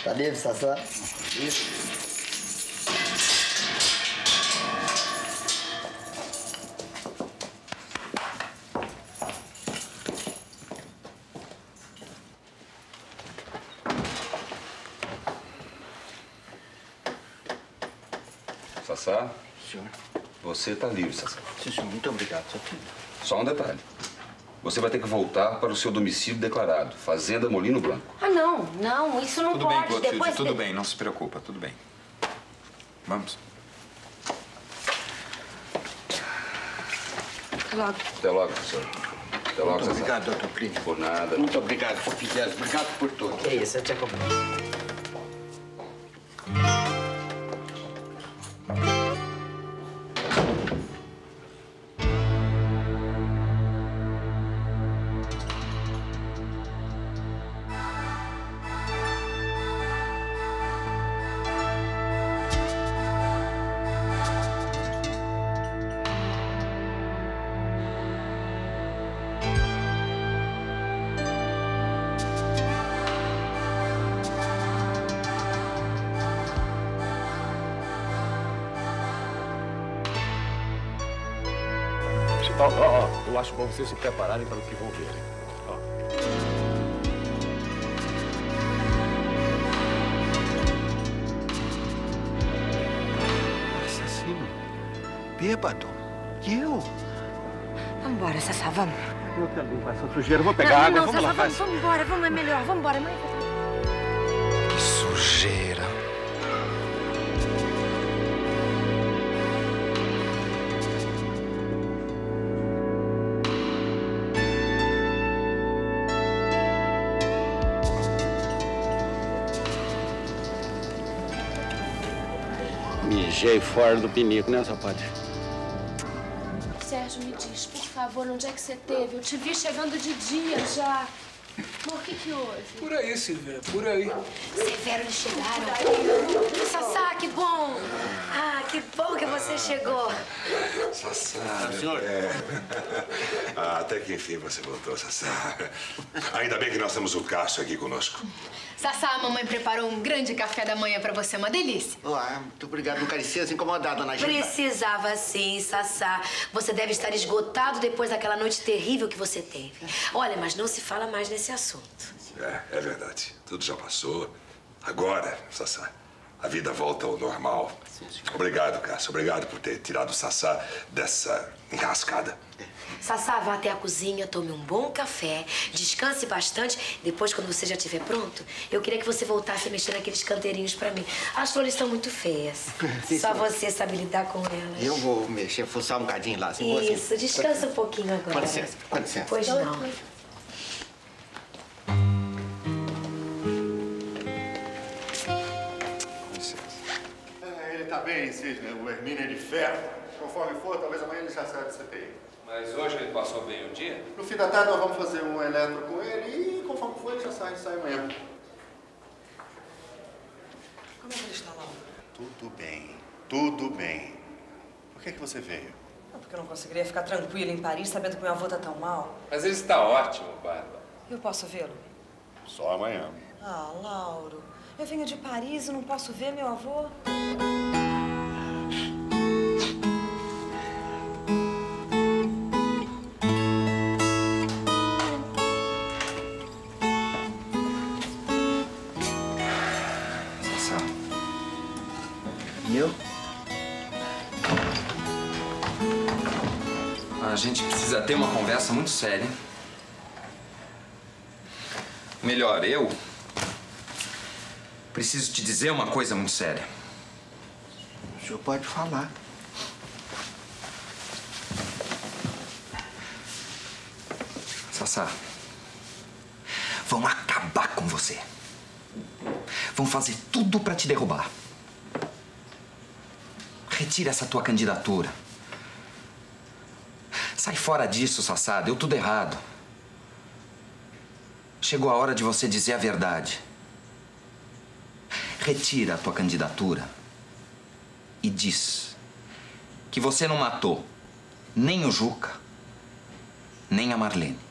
Tá livre, Sassá? Isso. Sassá? Senhor. Você tá livre, Sassá. Sim, senhor. Muito obrigado, senhor. Só um detalhe. Você vai ter que voltar para o seu domicílio declarado, Fazenda Molino Branco. Ah, não. Não, isso não Tudo pode. bem, Clotilde, Depois tudo bem. Não se preocupa, tudo bem. Vamos. Até logo. Até logo, professor. Até logo, Muito Sassá. obrigado, doutor Plínio. Por nada. Muito obrigado, Sr. Fidelis. Obrigado por tudo. Que isso, eu te acompanho. Eu acho bom vocês se prepararem para o que vão ver. Assassino. Bêbado. E eu? Vamos embora, Sassá, vamos. Eu quero limpar essa sujeira. Vou pegar água. Não, Vamos Sassá, lá. vamos embora. Vamos, é melhor. Vamos embora, mãe. Que sujeira. Mijei fora do pinico, né, Sapati? Sérgio, me diz, por favor, onde é que você teve? Eu te vi chegando de dia já. Amor, o que houve? Por aí, Silvia, por aí. Severo, eles chegaram. Sassá, que bom. Ah, que bom que você chegou. Sassá, senhor. Até que enfim você voltou, Sassá. Ainda bem que nós temos o Cássio aqui conosco. Sassá, a mamãe preparou um grande café da manhã pra você, uma delícia. Muito obrigado. Não parecia incomodado, dona Gilda. Precisava sim, Sassá. Você deve estar esgotado depois daquela noite terrível que você teve. Olha, mas não se fala mais nesse assunto. É verdade. Tudo já passou. Agora, Sassá, a vida volta ao normal. Obrigado, Cássio. Obrigado por ter tirado o Sassá dessa enrascada. Sassá, vá até a cozinha, tome um bom café, descanse bastante. Depois, quando você já estiver pronto, eu queria que você voltasse a mexer naqueles canteirinhos pra mim. As flores estão muito feias. Só você sabe lidar com elas. Eu vou mexer, fuçar um bocadinho lá. Assim, Isso, descansa um pouquinho agora. Com licença, com licença. Pois não. Ele tá bem, Cisne. O Hermínio é de ferro. Conforme for, talvez amanhã ele já saia do CTI. Mas hoje ele passou bem o dia? No fim da tarde nós vamos fazer um eletro com ele e conforme for ele já sai amanhã. Como é que ele está lá? Tudo bem, tudo bem. Por que você veio? Não, porque eu não conseguiria ficar tranquila em Paris sabendo que meu avô tá tão mal. Mas ele está ótimo, Bárbara. Eu posso vê-lo? Só amanhã. Ah, Lauro, eu venho de Paris e não posso ver meu avô? E eu? A gente precisa ter uma conversa muito séria. Melhor, eu preciso te dizer uma coisa muito séria. O senhor pode falar. Sassá, vão acabar com você. Vão fazer tudo pra te derrubar. Retira essa tua candidatura. Sai fora disso, Sassá. Deu tudo errado. Chegou a hora de você dizer a verdade. Retira a tua candidatura e diz que você não matou nem o Juca, nem a Marlene.